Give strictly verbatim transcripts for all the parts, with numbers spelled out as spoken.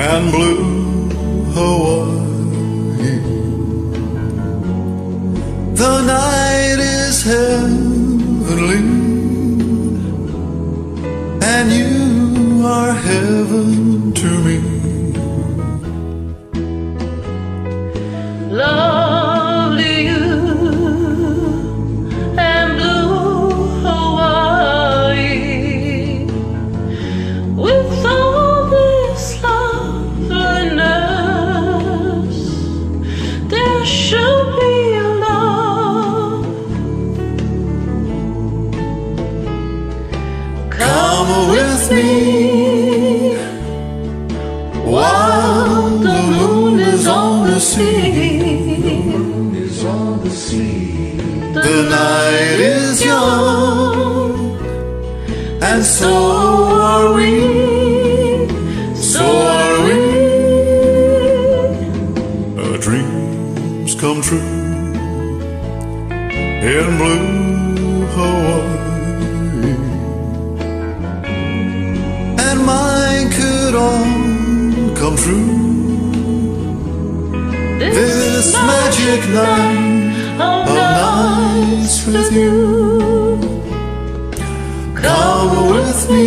and blue Hawaii. The night is heavenly, and you are heaven to me. Lovely you and blue Hawaii, with all this loveliness, there should be love. Come with me while the moon is on the sea. The night is young, and so are we, so are we. Our dreams come true in blue Hawaii, and mine could all come true this magic night of nights with you. Come with me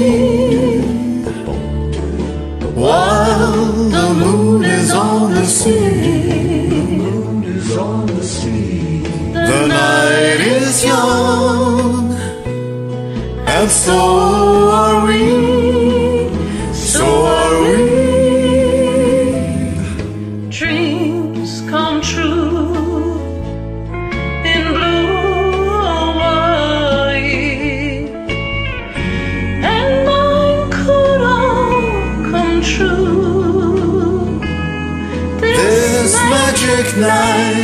while the moon is on the sea. The night is young, and so are we, so are we. Dreams come true in blue Hawaii, and mine could all come true This magic night